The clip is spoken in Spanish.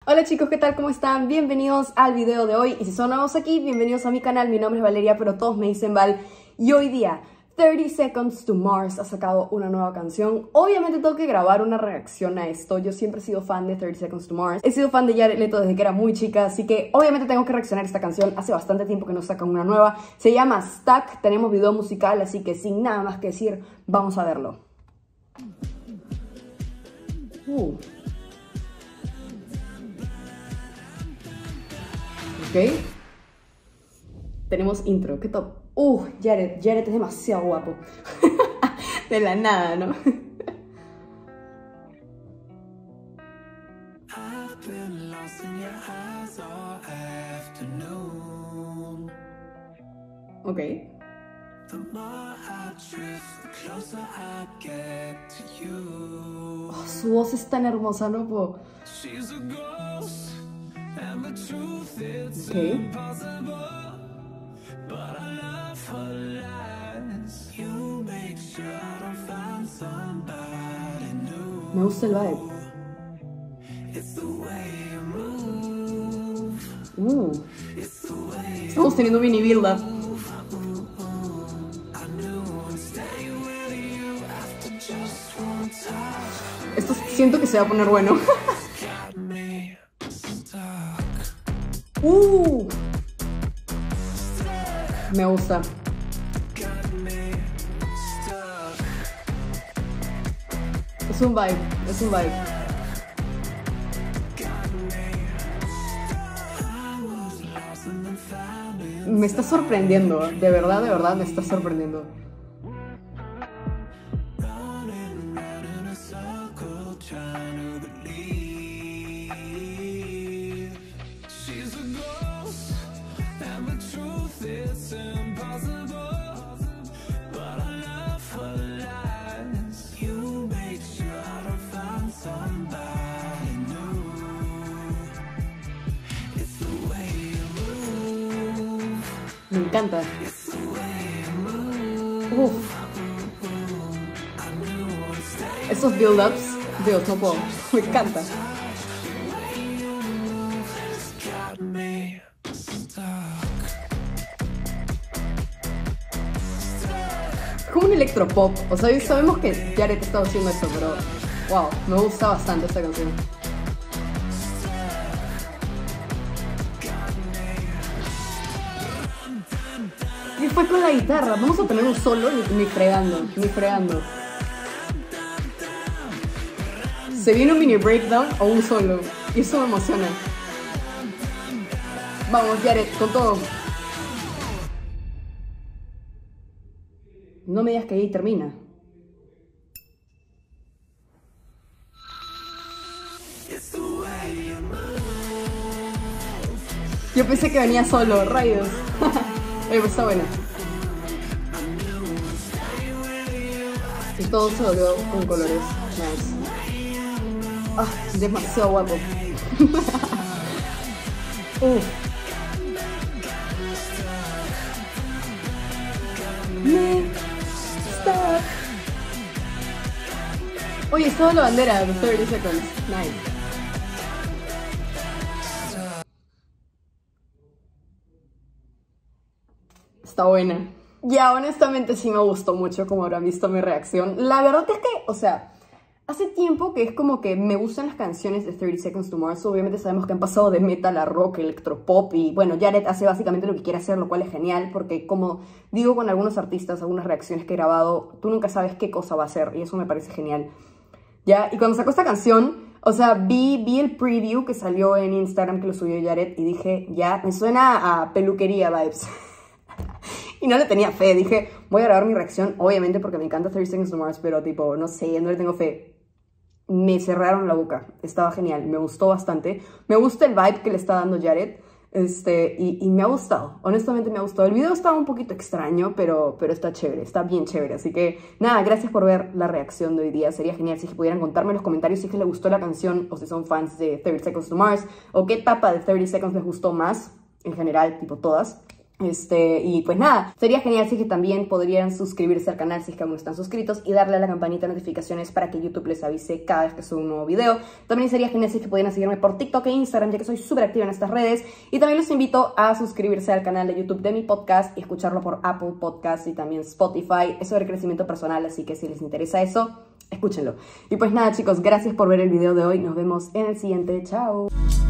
Hola chicos, ¿qué tal? ¿Cómo están? Bienvenidos al video de hoy. Y si son nuevos aquí, bienvenidos a mi canal. Mi nombre es Valeria, pero todos me dicen Val. Y hoy día, 30 Seconds to Mars ha sacado una nueva canción. Obviamente tengo que grabar una reacción a esto. Yo siempre he sido fan de 30 Seconds to Mars. He sido fan de Jared Leto desde que era muy chica, así que obviamente tengo que reaccionar a esta canción. Hace bastante tiempo que no sacan una nueva. Se llama Stuck, tenemos video musical, así que sin nada más que decir, vamos a verlo. Ok. Tenemos intro, qué top. Jared es demasiado guapo. De la nada, ¿no? Ok. Su voz es tan hermosa, no puedo. Okay. Me gusta el vibe. Estamos teniendo un mini build up. Esto siento que se va a poner bueno. Me gusta. Es un vibe, es un vibe. Me está sorprendiendo, de verdad me está sorprendiendo. Me encanta. Esos build-ups, Dios, no puedo. Me encanta. Como un electropop. O sea, sabemos que Jared está haciendo eso, pero wow, me gusta bastante esta canción. ¿Qué fue con la guitarra? Vamos a tener un solo ni fregando, ni fregando. ¿Se viene un mini breakdown o un solo? Y eso me emociona. Vamos, Jared, con todo. No me digas que ahí termina. Yo pensé que venía solo, rayos. Pues está buena. Y todo se volvió con colores. Nice. Demasiado guapo. Oye, es toda la bandera de 30 Seconds. Nice. Está buena. Ya, honestamente sí me gustó mucho, como habrán visto mi reacción. La verdad es que, o sea, hace tiempo que es como que me gustan las canciones de 30 Seconds to Mars. Obviamente sabemos que han pasado de metal a rock, electropop. Y bueno, Jared hace básicamente lo que quiere hacer, lo cual es genial. Porque como digo con algunos artistas, algunas reacciones que he grabado, tú nunca sabes qué cosa va a hacer. Y eso me parece genial. Ya, y cuando sacó esta canción, o sea, vi el preview que salió en Instagram que lo subió Jared. Y dije, ya, me suena a peluquería vibes. Y no le tenía fe, dije, voy a grabar mi reacción, obviamente porque me encanta 30 Seconds to Mars, pero tipo, no sé, no le tengo fe. Me cerraron la boca, estaba genial, me gustó bastante. Me gusta el vibe que le está dando Jared, y me ha gustado, honestamente me ha gustado. El video estaba un poquito extraño, pero está chévere, está bien chévere. Así que nada, gracias por ver la reacción de hoy día. Sería genial si pudieran contarme en los comentarios si es que les gustó la canción, o si son fans de 30 Seconds to Mars, o qué etapa de 30 Seconds les gustó más, en general, tipo todas. Y pues nada, sería genial si que también podrían suscribirse al canal si es que aún no están suscritos y darle a la campanita de notificaciones para que YouTube les avise cada vez que subo un nuevo video. También sería genial si es que pudieran seguirme por TikTok e Instagram, ya que soy súper activa en estas redes. Y también los invito a suscribirse al canal de YouTube de mi podcast y escucharlo por Apple Podcasts y también Spotify. Es sobre crecimiento personal, así que si les interesa eso, escúchenlo. Y pues nada, chicos, gracias por ver el video de hoy. Nos vemos en el siguiente. Chao.